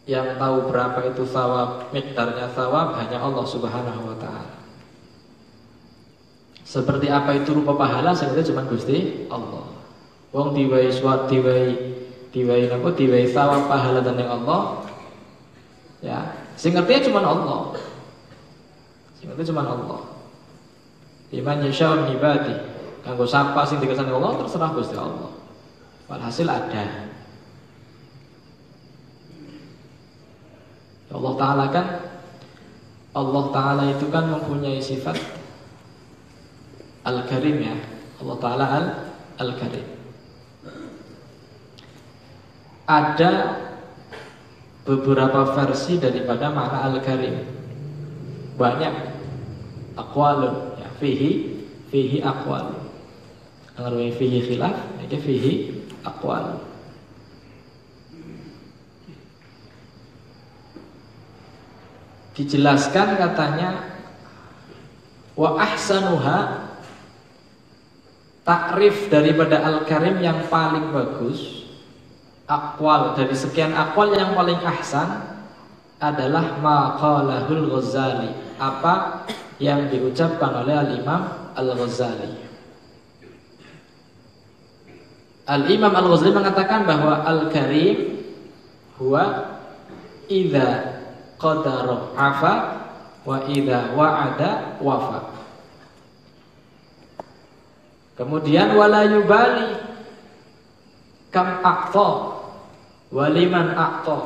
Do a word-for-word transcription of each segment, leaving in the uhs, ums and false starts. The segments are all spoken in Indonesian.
Yang tahu berapa itu thawab, mikdarnya thawab hanya Allah Subhanahu wa taala. Seperti apa itu rupa pahala sebenarnya cuma Gusti Allah. Wong diwai suat diwai diwai napa diwai thawab pahala dening Allah. Ya, sing ngerti cuma Allah. Sing ngerti cuma Allah. Iman yasha min ibadi. Kanggo sapa sing dikersani Allah terserah Gusti Allah. Walhasil ada. Allah Ta'ala kan Allah Ta'ala itu kan mempunyai sifat Al-Karim ya. Allah Ta'ala Al Al-Karim. Ada beberapa versi daripada makna Al-Karim. Banyak aqwalun ya, fihi fihi aqwal. Ngarwi fihi khilaf, iki fihi aqwal. Dijelaskan katanya wa ahsanuha, takrif daripada Al-Karim yang paling bagus, aqwal dari sekian aqwal yang paling ahsan adalah maqalahul Ghazali, apa yang diucapkan oleh Al-Imam Al-Ghazali. Al-Imam Al-Ghazali mengatakan bahwa Al-Karim huwa idza qadara afa wa idza wa'ada wafa. Kemudian wala yubali kam aqta waliman aqta.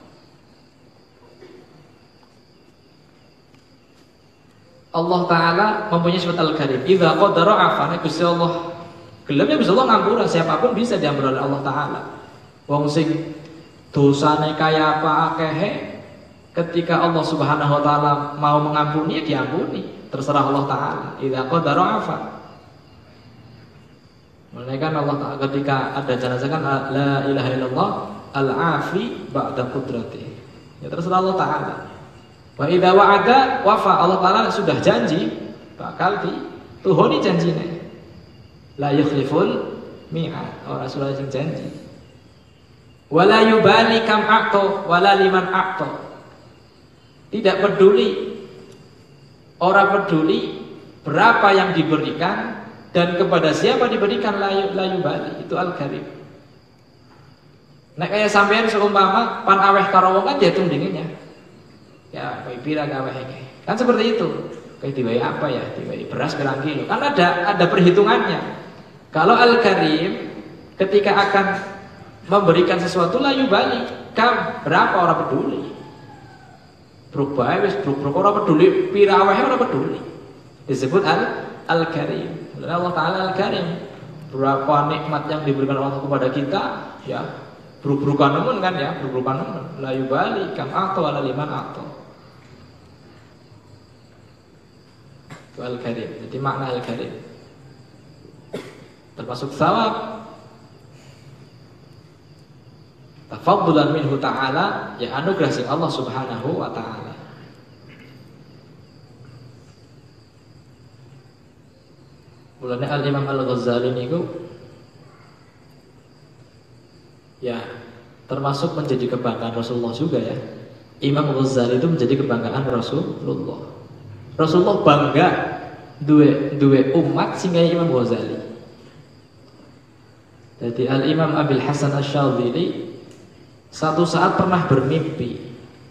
Allah Ta'ala mempunyai sifat Al-Karim. Idza qadara afa, Gusti Allah gelem ya Gusti Allah ngampura, siapapun bisa diampura oleh Allah Ta'ala. Wong sing dosane kaya apa akehe, ketika Allah Subhanahu wa taala mau mengampuni, diampuni, terserah Allah Ta'ala. Idza qadara afa. Mulai kan Allah Ta'ala ketika ada jenazah kan la ilaha illallah al-afi ba'da qudrati. Ya terserah Allah Ta'ala. Wa idza wa'ada wafa, Allah Ta'ala sudah janji bakal dituhuni janjine. La yukhliful mi'ad, ora sulah sing janji. Wala yubali kam aqta wala liman aqta. Tidak peduli, orang peduli berapa yang diberikan dan kepada siapa diberikan, layu layu bali. Itu Al-Karim. Nek kaya sampean seumpama pan aweh karo wong kan diitung dinginnya. Ya, kowe pira gawe iki. Kan seperti itu. Kayak diwai apa ya? Diwai beras berapa kilo. Kan ada ada perhitungannya. Kalau Al-Karim ketika akan memberikan sesuatu layu bali, kam berapa orang peduli. Berubah wis bruk ora peduli pira aweh ora peduli. Disebut al Al-Karim. Allah Ta'ala Al-Karim. Berapa nikmat yang diberikan Allah kepada kita, ya bruk-brukan nemen kan ya, bruk-brukan nemen. La yubali kam aqta wala liman aqta. Itu Al-Karim. Jadi makna Al-Karim termasuk thawab, tafaddulan minhu ta'ala, ya anugerah sing Allah Subhanahu wa ta'ala. Mulane Al-Imam Al-Ghazali niku ya termasuk menjadi kebanggaan Rasulullah juga ya. Imam Ghazali itu menjadi kebanggaan Rasulullah. Rasulullah bangga duwe duwe umat sehingga Imam Ghazali. Jadi Al-Imam Abil Hasan Asy-Syadzili satu saat pernah bermimpi.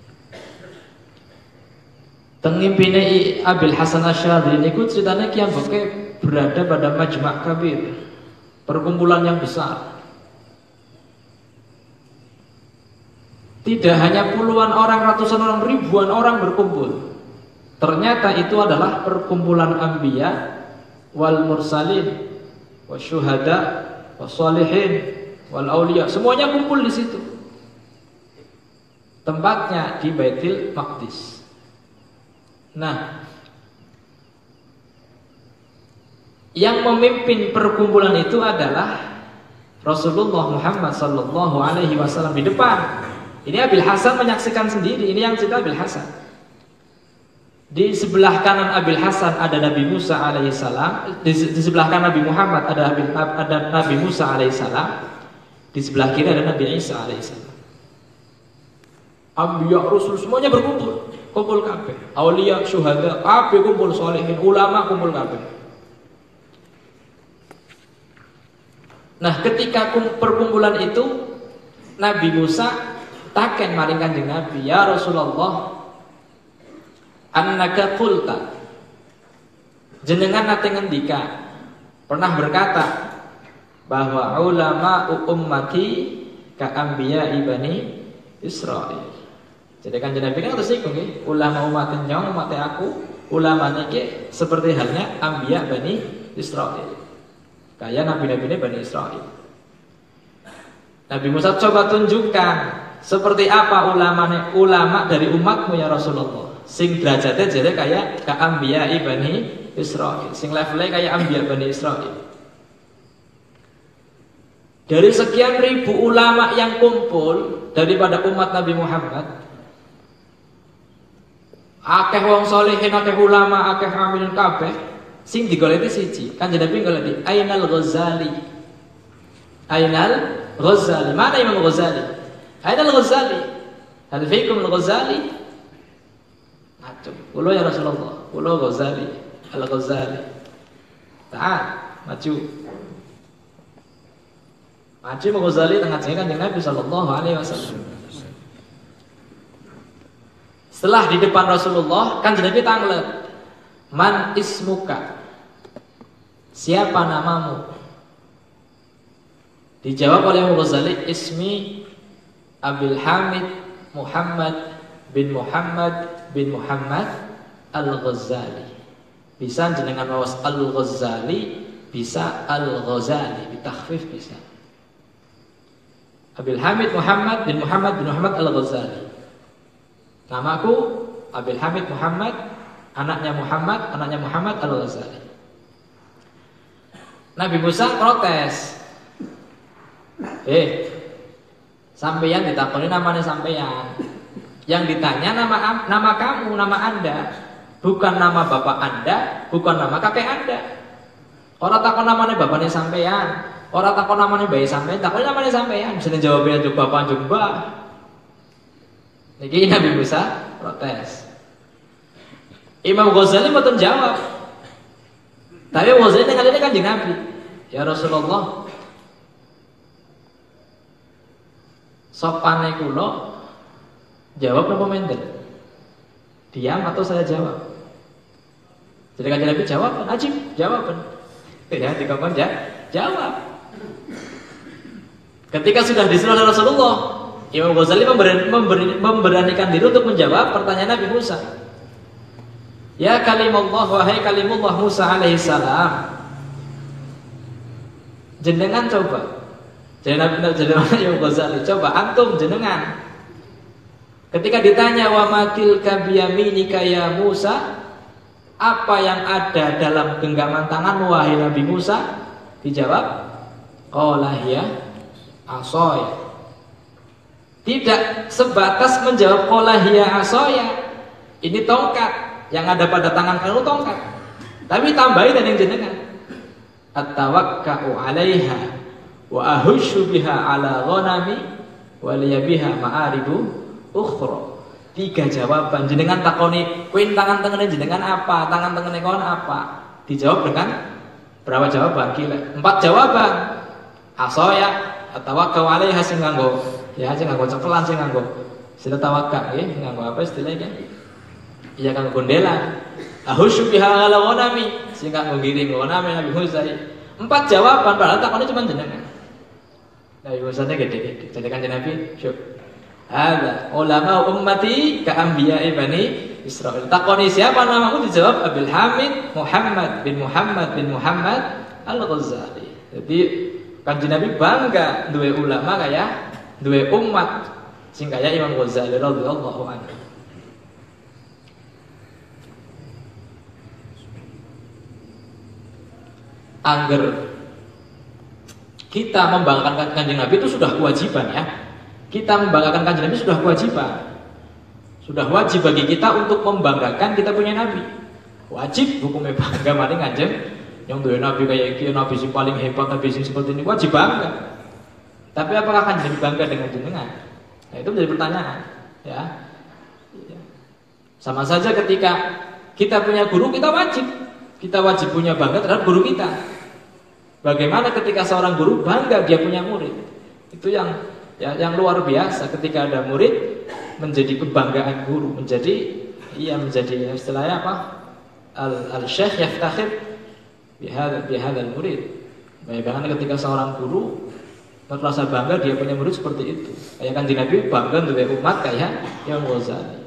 Tengimpine Abil Hasan Asy-Syadzili niku ceritanya kiam beke berada pada majma' kabir, perkumpulan yang besar. Tidak hanya puluhan orang, ratusan orang, ribuan orang berkumpul. Ternyata itu adalah perkumpulan anbiya wal mursalin wasyuhada wassalihin wal auliya. Semuanya kumpul di situ. Tempatnya di Baitul Maqdis. Nah, yang memimpin perkumpulan itu adalah Rasulullah Muhammad sallallahu alaihi wasallam di depan. Ini Abil Hasan menyaksikan sendiri. Ini yang cerita Abil Hasan. Di sebelah kanan Abil Hasan ada Nabi Musa alaihissalam. Di, di sebelah kanan Nabi Muhammad ada, Abil, ada Nabi Musa alaihissalam. Di sebelah kiri ada Nabi Isa alaihissalam. Ambiya, Rasul semuanya berkumpul, kumpul kabeh. Aulia, syuhada, kabeh kumpul, sholihin, ulama kumpul kabeh. Nah, ketika perkumpulan itu Nabi Musa taken maring Kanjeng Nabi, ya Rasulullah, annaka qulta, jenengan nate ngendika, pernah berkata bahwa ulama ummati ka anbiya ibani Israil. Jadi Kanjeng Nabi kan terus iku nggih, ulama umat nyong umat aku, ulama niki seperti halnya anbiya bani Israil. Kayak nabi-nabi ini bani Israil. Nabi Musa coba tunjukkan seperti apa ulama ulama dari umatmu ya Rasulullah. Sing derajatnya jadi kayak ka anbiya bani Israil, sing levelnya kayak anbiya bani Israil. Dari sekian ribu ulama yang kumpul daripada umat Nabi Muhammad, akeh wong solehin, akeh ulama, akeh amilin kabeh, sing digoleti siji. Kanjeng Nabi goleti Ainal Ghazali. Ainal Ghazali. Mana Imam Ghazali? Ainal Ghazali. Hal fiikum Al-Ghazali? Macam. Kulo ya Rasulullah. Kulo Ghazali. Al-Ghazali. Ta'al, maju. Maju Imam Ghazali tengah jenengan Kanjeng Nabi sallallahu alaihi wasallam. Setelah di depan Rasulullah, Kanjeng Nabi tanglet, man ismuka, siapa namamu? Dijawab oleh Imam Ghazali, ismi Abil Hamid Muhammad bin Muhammad bin Muhammad Al-Ghazali. Bisa jenengan mawas Al-Ghazali, bisa Al-Ghazali, ditakhfif bisa. Abil Hamid Muhammad bin Muhammad bin Muhammad Al-Ghazali. Namaku Abil Hamid Muhammad, anaknya Muhammad, anaknya Muhammad Al-Ghazali. Nabi Musa protes. Eh, sampeyan ditakoni namanya sampeyan. Yang ditanya nama nama kamu, nama Anda, bukan nama bapak Anda, bukan nama kakek Anda. Orang takon namanya bapaknya sampeyan, orang takon namanya bayi sampeyan, takon namanya sampeyan. Bisa jawabnya juga bapak juga. Niki Nabi Musa protes. Imam Ghazali mboten jawab. Tapi Ghazali ngalih Kanjeng Nabi, ya Rasulullah, sopane kula jawab napa menten? Diam atau saya jawab? Jadi Kanjeng Nabi jawab, ajib, jawaban. Ya, dikongkon ya, jawab. Ketika sudah disuruh oleh Rasulullah, Imam Ghazali memberani, memberani, memberanikan diri untuk menjawab pertanyaan Nabi Musa. Ya kalimullah, wahai kalimullah Musa alaihi salam, jenengan coba. Jadi Nabi Imam Ghazali, coba antum jenengan. Ketika ditanya wa matil kabiyaminika ya Musa, apa yang ada dalam genggaman tanganmu wahai Nabi Musa? Dijawab, qala hiya asaya. Tidak sebatas menjawab qala hiya asaya, ini tongkat yang ada pada tangan kamu, tongkat. Tapi tambahin dan yang jenengan, at-tawakka'u 'alaiha wa ahushu biha 'ala ghanami wa liya biha ma'aribu ukhra. Tiga jawaban. Jenengan takoni, kuwi tangan tengene jenengan apa? Tangan tengene kon apa? Dijawab dengan berapa jawaban? Gila. Empat jawaban. Asaya, at-tawakka'u 'alaiha sing nganggo ya sing nganggo cekelan, sing nganggo sila tawakkal nggih, nganggo apa istilahnya? Iya kanggo gondelan. Ahusyu biha 'ala ghanami, sing kanggo ngiring ghanami Nabi Musa. Empat jawaban padahal takone cuma jenengan. Nabi Musa ne gede-gede. Jadi Kanjeng Nabi, syuk. Ada ulama ummati ka anbiya'i bani Israil. Takoni siapa namamu? Dijawab Abil Hamid Muhammad bin Muhammad bin Muhammad Al-Ghazali. Jadi Kanjeng Nabi bangga duwe ulama kaya duwe umat sing kaya Imam Ghazali radhiyallahu anhu. Angger kita membanggakan Kanjeng Nabi itu sudah kewajiban ya. Kita membanggakan Kanjeng Nabi sudah kewajiban. Sudah wajib bagi kita untuk membanggakan kita punya Nabi. Wajib hukumnya bangga maring Kanjeng yang duwe Nabi kayak iki, Nabi sing paling hebat, Nabi sing seperti ini, wajib bangga. Tapi apakah Kanjeng Nabi bangga dengan jenengan? Nah, itu menjadi pertanyaan. Ya. Sama saja ketika kita punya guru, kita wajib kita wajib punya bangga terhadap guru kita. Bagaimana ketika seorang guru bangga dia punya murid? Itu yang ya, yang luar biasa ketika ada murid menjadi kebanggaan guru, menjadi iya menjadi istilahnya apa? Al al-syekh yaftakhir bihadza bihadzal murid. Bagaimana ketika seorang guru merasa bangga dia punya murid seperti itu. Kayak kan di Nabi bangga untuk umat kayak Imam Ghazali.